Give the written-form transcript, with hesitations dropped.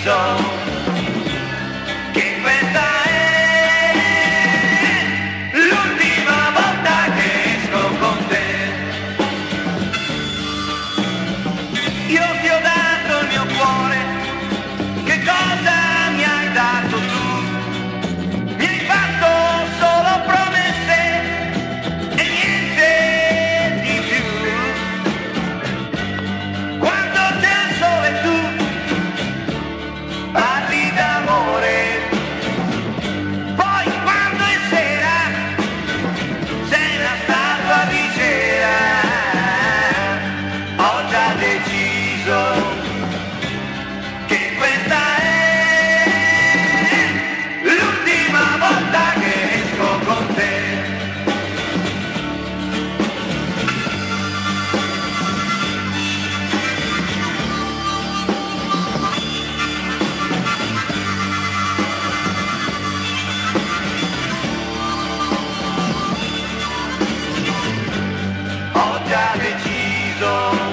deciso che questa è l'ultima volta che esco con te. Io ti ho dato il mio cuore, che cosa mi hai dato tu? Mi hai fatto solo promesse e niente di più. Quando c'è il sole tu parli d'amore, poi quando è sera sei una statua di cera. Ho già deciso che questa è l'ultima volta che esco con te. Ho già deciso